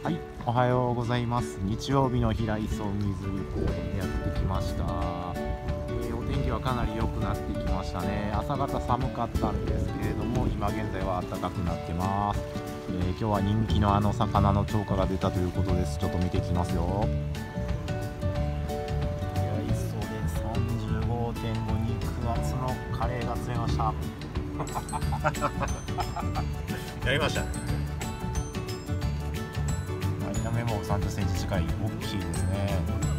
はい、おはようございます。日曜日の平磯水着公園にやってきました。お天気はかなり良くなってきましたね。朝方寒かったんですけれども、今現在は暖かくなってます。今日は人気のあの魚の釣果が出たということです。ちょっと見てきますよ。平磯で 35.5 肉厚のカレーが釣れました。やりましたね。見た目も30センチ近い大きいですね。